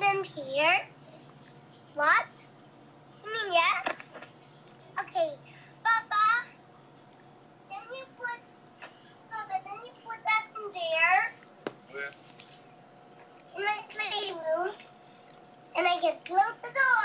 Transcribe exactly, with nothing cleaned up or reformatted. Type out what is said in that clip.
in here. What? You mean yeah? Okay, Papa. Then you put, Papa. Then you put that in there. Where? In my playroom. And I can close the door.